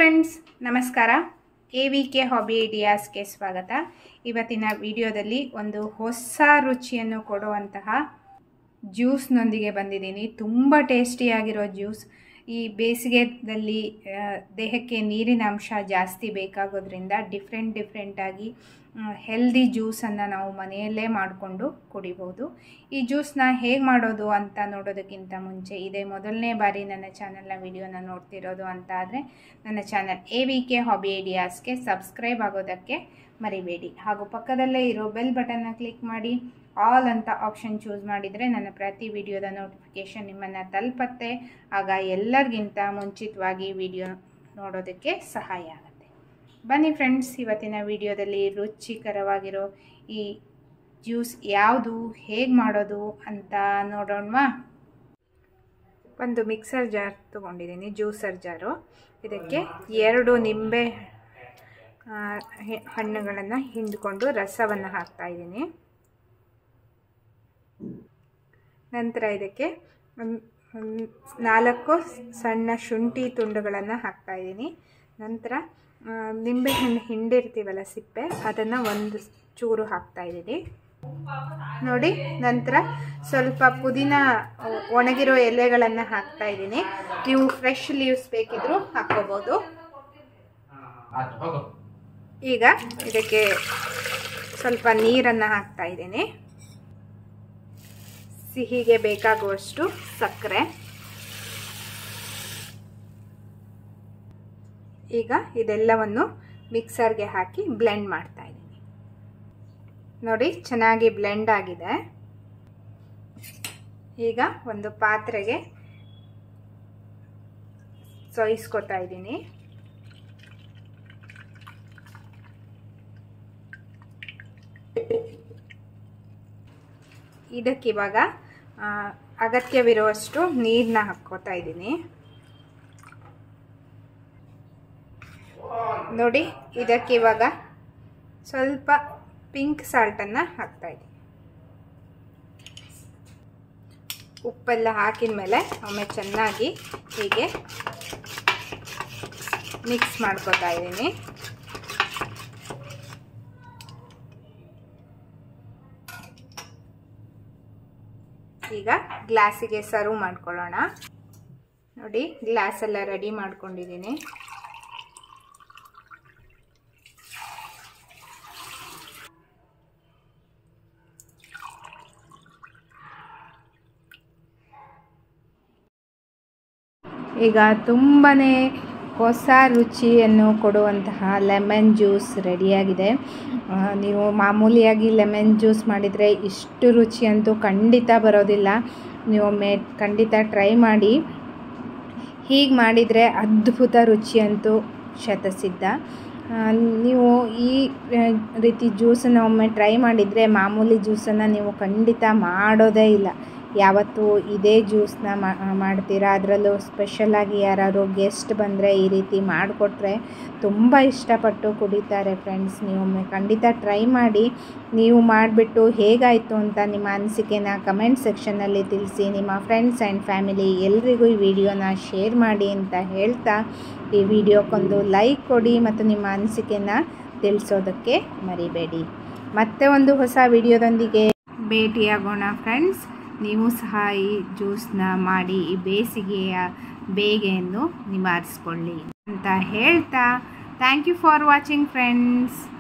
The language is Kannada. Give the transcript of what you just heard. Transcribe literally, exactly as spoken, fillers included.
ಫ್ರೆಂಡ್ಸ್, ನಮಸ್ಕಾರ. ಎ ವಿ ಕೆ ಹಾಬಿ ಐಡಿಯಾಸ್ಗೆ ಸ್ವಾಗತ. ಇವತ್ತಿನ ವಿಡಿಯೋದಲ್ಲಿ ಒಂದು ಹೊಸ ರುಚಿಯನ್ನು ಕೊಡುವಂತಹ ಜ್ಯೂಸ್ನೊಂದಿಗೆ ಬಂದಿದ್ದೀನಿ. ತುಂಬ ಟೇಸ್ಟಿಯಾಗಿರೋ ಜ್ಯೂಸ್. ಈ ಬೇಸಿಗೆದಲ್ಲಿ ದೇಹಕ್ಕೆ ನೀರಿನ ಅಂಶ ಜಾಸ್ತಿ ಬೇಕಾಗೋದ್ರಿಂದ ಡಿಫ್ರೆಂಟ್ ಡಿಫ್ರೆಂಟಾಗಿ ಹೆಲ್ದಿ ಜ್ಯೂಸನ್ನು ನಾವು ಮನೆಯಲ್ಲೇ ಮಾಡಿಕೊಂಡು ಕುಡಿಬೋದು. ಈ ಜ್ಯೂಸನ್ನ ಹೇಗೆ ಮಾಡೋದು ಅಂತ ನೋಡೋದಕ್ಕಿಂತ ಮುಂಚೆ, ಇದೇ ಮೊದಲನೇ ಬಾರಿ ನನ್ನ ಚಾನಲ್ನ ವಿಡಿಯೋನ ನೋಡ್ತಿರೋದು ಅಂತ ಆದರೆ ನನ್ನ channel A V K hobby ಐಡಿಯಾಸ್ಗೆ ಸಬ್ಸ್ಕ್ರೈಬ್ ಆಗೋದಕ್ಕೆ ಮರಿಬೇಡಿ. ಹಾಗೂ ಪಕ್ಕದಲ್ಲೇ ಇರೋ ಬೆಲ್ ಬಟನ್ನ ಕ್ಲಿಕ್ ಮಾಡಿ ಆಲ್ ಅಂತ ಆಪ್ಷನ್ ಚೂಸ್ ಮಾಡಿದರೆ ನನ್ನ ಪ್ರತಿ ವಿಡಿಯೋದ ನೋಟಿಫಿಕೇಷನ್ ನಿಮ್ಮನ್ನು ತಲುಪತ್ತೆ. ಆಗ ಎಲ್ಲರಿಗಿಂತ ಮುಂಚಿತವಾಗಿ ವಿಡಿಯೋ ನೋಡೋದಕ್ಕೆ ಸಹಾಯ ಆಗುತ್ತೆ. ಬನ್ನಿ ಫ್ರೆಂಡ್ಸ್, ಇವತ್ತಿನ ವಿಡಿಯೋದಲ್ಲಿ ರುಚಿಕರವಾಗಿರೋ ಈ ಜ್ಯೂಸ್ ಯಾವುದು, ಹೇಗೆ ಮಾಡೋದು ಅಂತ ನೋಡೋಣವಾ. ಒಂದು ಮಿಕ್ಸರ್ ಜಾರ್ ತೊಗೊಂಡಿದ್ದೀನಿ, ಜ್ಯೂಸರ್ ಜಾರು. ಇದಕ್ಕೆ ಎರಡು ನಿಂಬೆ ಹಣ್ಣುಗಳನ್ನು ಹಿಂಡ್ಕೊಂಡು ರಸವನ್ನು ಹಾಕ್ತಾಯಿದ್ದೀನಿ. ನಂತರ ಇದಕ್ಕೆ ನಾಲ್ಕು ಸಣ್ಣ ಶುಂಠಿ ತುಂಡುಗಳನ್ನು ಹಾಕ್ತಾಯಿದ್ದೀನಿ. ನಂತರ ನಿಂಬೆಹಣ್ಣು ಹಿಂಡಿರ್ತೀವಲ್ಲ ಸಿಪ್ಪೆ, ಅದನ್ನು ಒಂದು ಚೂರು ಹಾಕ್ತಾಯಿದ್ದೀನಿ ನೋಡಿ. ನಂತರ ಸ್ವಲ್ಪ ಪುದೀನ ಒಣಗಿರೋ ಎಲೆಗಳನ್ನು ಹಾಕ್ತಾಯಿದ್ದೀನಿ. ನೀವು ಫ್ರೆಶ್ ಲೀವ್ಸ್ ಬೇಕಿದ್ರೂ ಹಾಕ್ಕೋಬೋದು. ಈಗ ಇದಕ್ಕೆ ಸ್ವಲ್ಪ ನೀರನ್ನು ಹಾಕ್ತಾಯಿದ್ದೀನಿ. ಸಿಹಿಗೆ ಬೇಕಾಗುವಷ್ಟು ಸಕ್ಕರೆ. ಈಗ ಇದೆಲ್ಲವನ್ನು ಮಿಕ್ಸರ್ಗೆ ಹಾಕಿ ಬ್ಲೆಂಡ್ ಮಾಡ್ತಾ ಇದ್ದೀನಿ ನೋಡಿ. ಚೆನ್ನಾಗಿ ಬ್ಲೆಂಡ್ ಆಗಿದೆ. ಈಗ ಒಂದು ಪಾತ್ರೆಗೆ ಸೋಯಿಸ್ಕೊತಾ ಇದ್ದೀನಿ. ಇದಕ್ಕಿವಾಗ ಅಗತ್ಯವಿರುವಷ್ಟು ನೀರನ್ನ ಹಾಕ್ಕೋತಾ ಇದ್ದೀನಿ ನೋಡಿ. ಇದಕ್ಕಿವಾಗ ಸ್ವಲ್ಪ ಪಿಂಕ್ ಸಾಲ್ಟನ್ನು ಹಾಕ್ತಾ ಇದ್ದೀನಿ. ಉಪ್ಪೆಲ್ಲ ಹಾಕಿದ ಮೇಲೆ ಒಮ್ಮೆ ಚೆನ್ನಾಗಿ ಹೀಗೆ ಮಿಕ್ಸ್ ಮಾಡ್ಕೋತಾ ಇದ್ದೀನಿ. ಈಗ ಗ್ಲಾಸಿಗೆ ಸರ್ವ್ ಮಾಡ್ಕೊಳ್ಳೋಣ ನೋಡಿ. ಗ್ಲಾಸ್ ಎಲ್ಲ ರೆಡಿ ಮಾಡ್ಕೊಂಡಿದ್ದೀನಿ. ಈಗ ತುಂಬನೇ ಹೊಸ ರುಚಿಯನ್ನು ಕೊಡುವಂತಹ ಲೆಮನ್ ಜ್ಯೂಸ್ ರೆಡಿಯಾಗಿದೆ. ನೀವು ಮಾಮೂಲಿಯಾಗಿ ಲೆಮನ್ ಜ್ಯೂಸ್ ಮಾಡಿದರೆ ಇಷ್ಟು ರುಚಿ ಅಂತೂ ಖಂಡಿತ ಬರೋದಿಲ್ಲ. ನೀವೊಮ್ಮೆ ಖಂಡಿತ ಟ್ರೈ ಮಾಡಿ. ಹೀಗೆ ಮಾಡಿದರೆ ಅದ್ಭುತ ರುಚಿಯಂತೂ ಶತಸಿದ್ಧ. ನೀವು ಈ ರೀತಿ ಜ್ಯೂಸನ್ನು ಒಮ್ಮೆ ಟ್ರೈ ಮಾಡಿದರೆ ಮಾಮೂಲಿ ಜ್ಯೂಸನ್ನು ನೀವು ಖಂಡಿತ ಮಾಡೋದೇ ಇಲ್ಲ. ಯಾವತ್ತೂ ಇದೇ ಜ್ಯೂಸನ್ನ ಮಾಡ್ತೀರಾ. ಅದರಲ್ಲೂ ಸ್ಪೆಷಲಾಗಿ ಯಾರಾದ್ರು ಗೆಸ್ಟ್ ಬಂದರೆ ಈ ರೀತಿ ಮಾಡಿಕೊಟ್ರೆ ತುಂಬ ಇಷ್ಟಪಟ್ಟು ಕುಡಿತಾರೆ ಫ್ರೆಂಡ್ಸ್. ನೀವೊಮ್ಮೆ ಖಂಡಿತ ಟ್ರೈ ಮಾಡಿ. ನೀವು ಮಾಡಿಬಿಟ್ಟು ಹೇಗಾಯಿತು ಅಂತ ನಿಮ್ಮ ಅನಿಸಿಕೆನ ಕಮೆಂಟ್ ಸೆಕ್ಷನ್ನಲ್ಲಿ ತಿಳಿಸಿ. ನಿಮ್ಮ ಫ್ರೆಂಡ್ಸ್ ಆ್ಯಂಡ್ ಫ್ಯಾಮಿಲಿ ಎಲ್ರಿಗೂ ಈ ವಿಡಿಯೋನ ಶೇರ್ ಮಾಡಿ ಅಂತ ಹೇಳ್ತಾ, ಈ ವಿಡಿಯೋಕ್ಕೊಂದು ಲೈಕ್ ಕೊಡಿ ಮತ್ತು ನಿಮ್ಮ ಅನಿಸಿಕೆನ ತಿಳಿಸೋದಕ್ಕೆ ಮರಿಬೇಡಿ. ಮತ್ತೆ ಒಂದು ಹೊಸ ವಿಡಿಯೋದೊಂದಿಗೆ ಭೇಟಿಯಾಗೋಣ ಫ್ರೆಂಡ್ಸ್. ನೀವು ಸಹ ಈ ಜ್ಯೂಸನ್ನ ಮಾಡಿ ಈ ಬೇಸಿಗೆಯ ಬೇಗೆಯನ್ನು ನಿವಾರಿಸ್ಕೊಳ್ಳಿ ಅಂತ ಹೇಳ್ತಾ, thank you for watching friends.